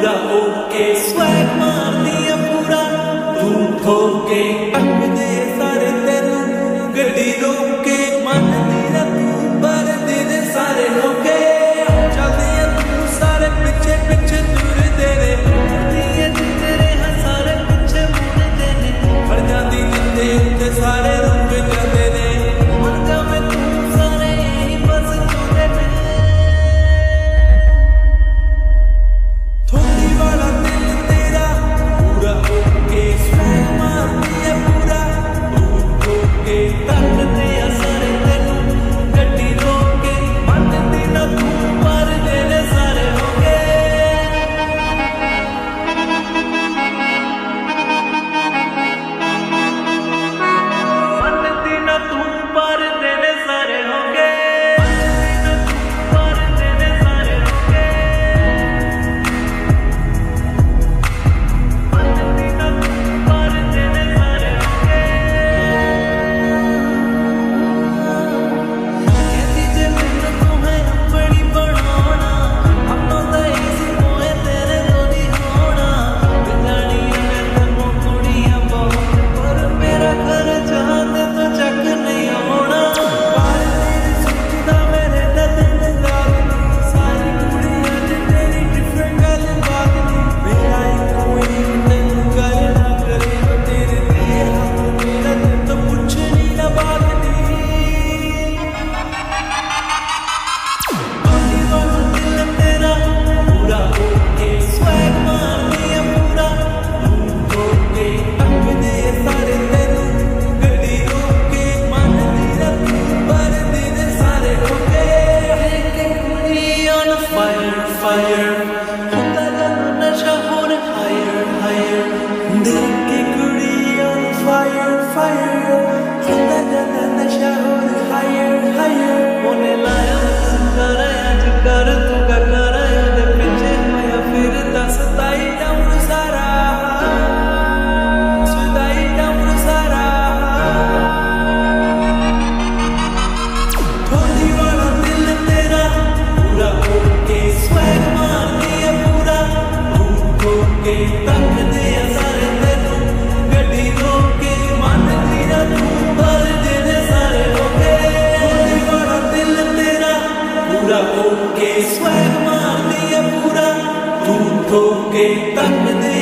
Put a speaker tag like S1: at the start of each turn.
S1: पूरा होके स्वैग मारनी है पूरा धूम ठोके टक दे सारे तेनू गड्डी रोके मन दी तू पर दिन सारे होके चलदी है तू सारे पिछे पिछे तुरदे ने दिए तेरे हां सारे पिछे मुड़दे ने फड़ जांदी जिंदे उत्ते सारे रुक जांदे ने मर जावे तू सारे ही बस चोदे ने थोड़ी वाला दिल तेरा पूरा होके स्वैग मारनी है पूरा धूम ठोके तक दे सारे तेनू गड्डी रोके मन दी ना तू पर देने सारे होके मन दी ना तू पर देने सारे होके पर देने सारे होके मन दी ना तू पर देने सारे होके कहती जे मैनू तुम्हें अपनी बनाना अपना तो इसी मोए तेरे दोनी होना बिजानी है तन्नू कुड़ियां बहुत पर मेरा घर चाहते तो चक नहीं होना पर तेरी सोचदा मेरे दिल में लागदी सारी कुड़ियां च तेरी डिफरेंट गल बात मेरा कोई तैनू गल ना करे तेरे दिए हाथ मेरा दिल तो पुछनी ना बात दी थोड़ी वाला दिल तेरा पूरा होके स्वैग मारनी है पूरा धूम ठोके टक दे सारे तेनू गड्डी रोके मन दी ना तू पर दिन सारे होके on fire fire होता जाना नशा होर higher higher देख के कुड़ी on fire fire होता जाना नशा होर higher higher होने लाया कर आज कर तू का कर ओदे पीछे होया फिर दस ताई डाउन सारा सुदाई डाउन सारा थोड़ी वाला दिल तेरा पूरा होके स्वैग मारनी है पूरा धूम ठोके तक दे सारे तेनू गड्डी रोके मन दी ना तू पर देने सारे होके थोड़ी वाला दिल तेरा पूरा होके स्वैग मारनी है पूरा धूम ठोके तक दे